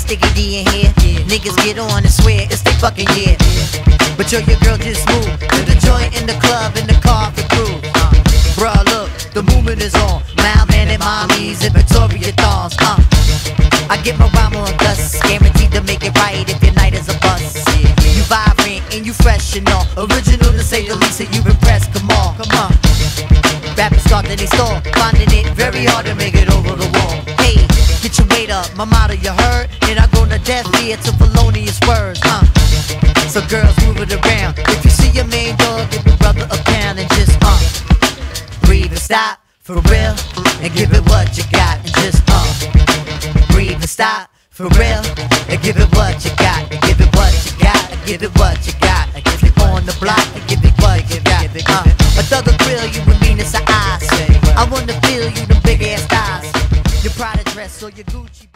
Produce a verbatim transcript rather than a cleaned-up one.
Sticky D in here. Niggas get on and swear it's their fucking year. But yo, your girl just moved to the joint in the club in the car for crew. Uh, bruh, look, the movement is on. Malvan and mommies and Victoria thongs. Uh, I get my rhyme on dust, guaranteed to make it right if your night is a bust. You vibrant and you fresh and all, original to say the least, and you impressed. Come on, come on. Rappers start in they store, finding it very hard to make it over the wall. Hey, get your weight up, my motto you heard, and I go to death ear to felonious words. Uh, so girls move it around. If you see your main dog, give your brother a pound and just uh, breathe and stop for real, and give it what you got and just uh. Breathe and stop, for real, and give it what you got, and give it what you got, and give it what you got, and give it on the block, and give it what you got. Uh, a thug will grill you with meanness of eyes. I wanna feel you, the big ass thighs, your Prada dress or your Gucci.